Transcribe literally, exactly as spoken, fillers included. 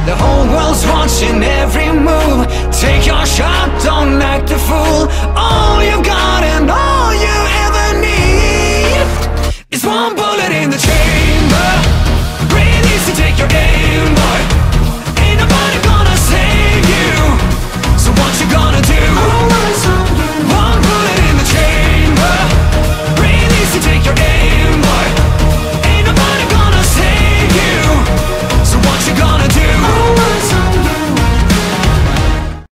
The whole world's watching every move. Take your shot, don't act a fool. All you got and all